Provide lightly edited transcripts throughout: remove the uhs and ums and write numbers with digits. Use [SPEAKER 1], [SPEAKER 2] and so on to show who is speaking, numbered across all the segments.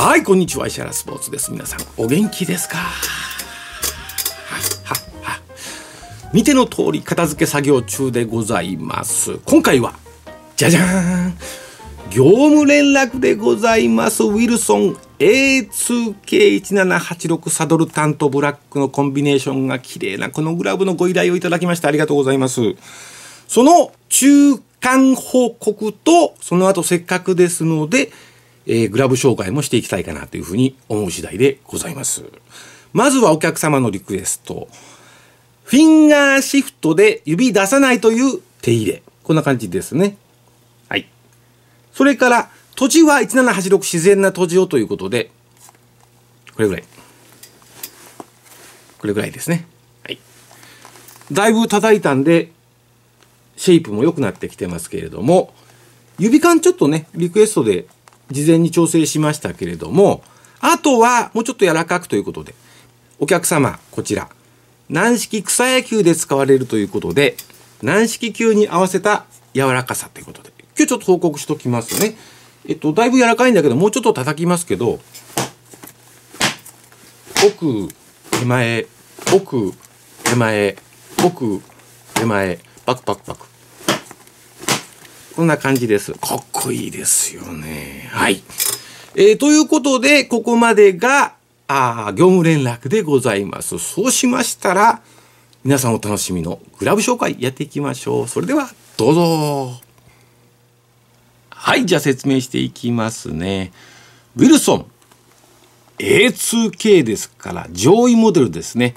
[SPEAKER 1] はい、こんにちは。石原スポーツです。皆さんお元気ですか？見ての通り片付け作業中でございます。今回はじゃじゃーん、業務連絡でございます。ウィルソン A2K1786 サドルタンとブラックのコンビネーションが綺麗なこのグラブのご依頼をいただきましてありがとうございます。その中間報告とその後せっかくですのでグラブ紹介もしていきたいかなというふうに思う次第でございます。まずはお客様のリクエスト。フィンガーシフトで指出さないという手入れ。こんな感じですね。はい。それから、閉じは1786自然な閉じをということで、これぐらい。これぐらいですね。はい。だいぶ叩いたんで、シェイプも良くなってきてますけれども、指感ちょっとね、リクエストで事前に調整しましたけれども、あとはもうちょっと柔らかくということで、お客様、こちら、軟式草野球で使われるということで、軟式球に合わせた柔らかさということで、今日ちょっと報告しときますね。だいぶ柔らかいんだけど、もうちょっと叩きますけど、奥、手前、奥、手前、奥、手前、パクパクパク。こんな感じです。かっこいいですよね。はい。ということで、ここまでが、業務連絡でございます。そうしましたら、皆さんお楽しみのグラブ紹介やっていきましょう。それでは、どうぞ。はい、じゃあ説明していきますね。ウィルソン A2K ですから、上位モデルですね。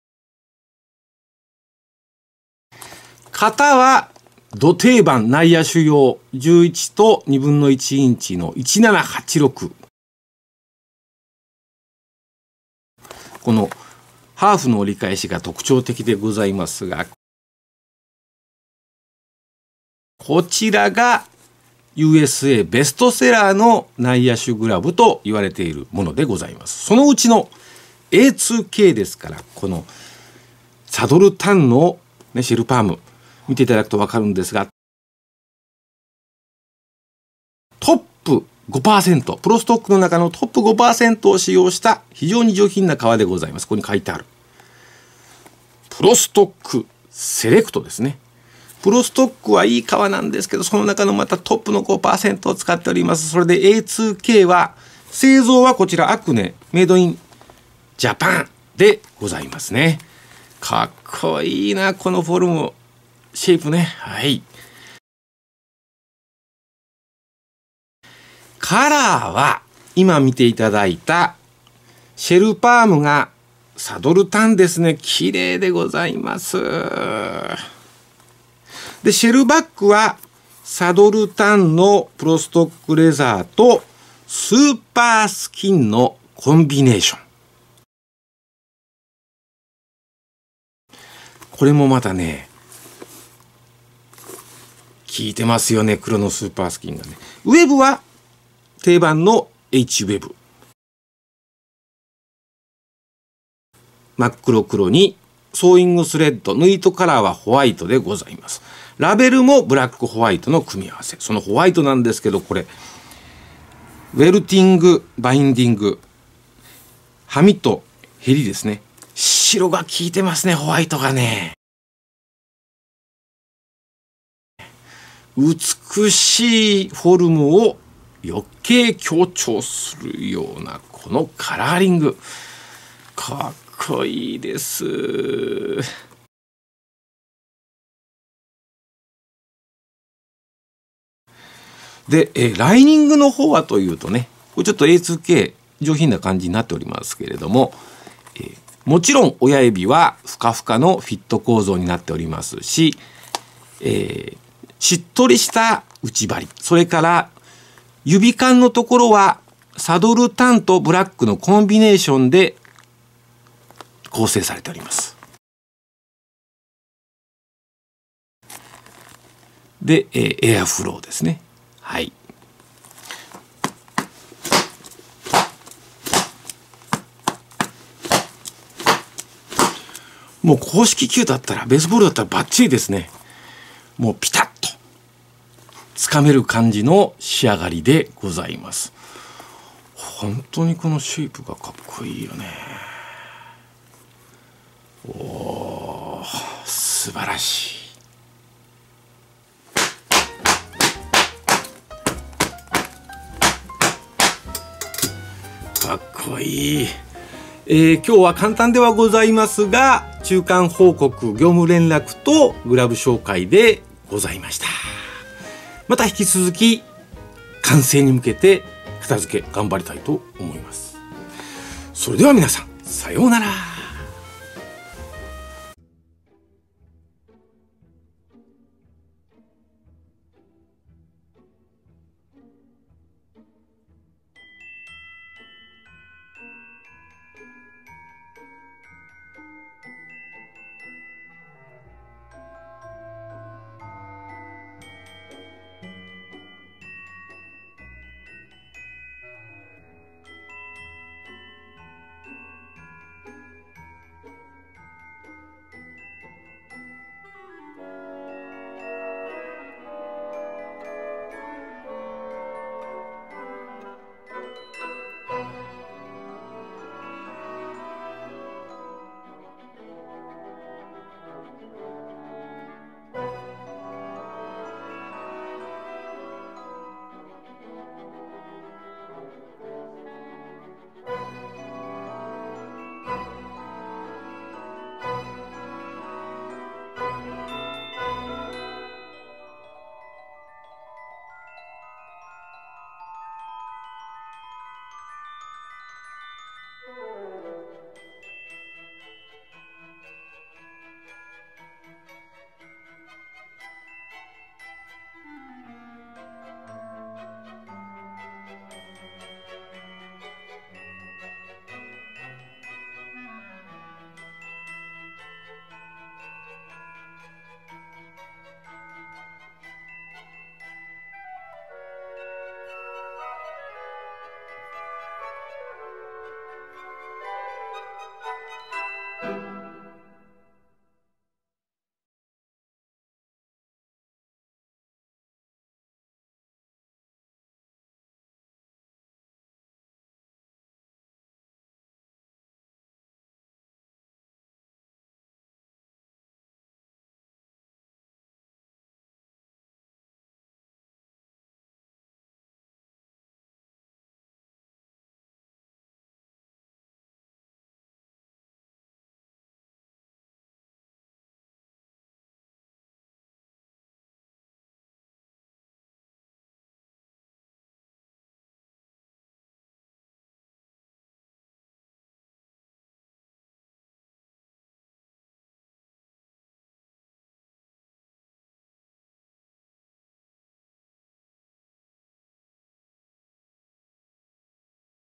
[SPEAKER 1] 型は、土定番内野手用11と2分の1インチの1786。このハーフの折り返しが特徴的でございますが、こちらが USA ベストセラーの内野手グラブと言われているものでございます。そのうちの A2K ですから、このサドルタンの、ね、シェルパーム見ていただくと分かるんですが、トップ 5%、プロストックの中のトップ 5% を使用した非常に上品な革でございます。ここに書いてある。プロストックセレクトですね。プロストックはいい革なんですけど、その中のまたトップの 5% を使っております。それで A2K は、製造はこちらアクネ、メイドインジャパンでございますね。かっこいいな、このフォルム、シェイプね。はい。カラーは今見ていただいたシェルパームがサドルタンですね。綺麗でございます。で、シェルバックはサドルタンのプロストックレザーとスーパースキンのコンビネーション。これもまたね、効いてますよね。黒のスーパースキンがね。ウェブは定番の H ウェブ。真っ黒黒にソーイングスレッド、縫い糸カラーはホワイトでございます。ラベルもブラックホワイトの組み合わせ。そのホワイトなんですけど、これ、ウェルティング、バインディング、ハミとヘリですね。白が効いてますね、ホワイトがね。美しいフォルムを余計強調するようなこのカラーリング。かっこいいです。で、ライニングの方はというとね、これちょっと A2K 上品な感じになっておりますけれども、もちろん親指はふかふかのフィット構造になっておりますし、しっとりした内張り、それから指間のところはサドルタンとブラックのコンビネーションで構成されております。で、エアフローですね。はい。もう公式球だったら、ベースボールだったらバッチリですね。もうピタッとつかめる感じの仕上がりでございます。 本当にこのシェイプがかっこいいよね。おー、素晴らしい。かっこいい。今日は簡単ではございますが、中間報告、業務連絡とグラブ紹介でございました。また引き続き完成に向けて片付け頑張りたいと思います。それでは皆さん、さようなら。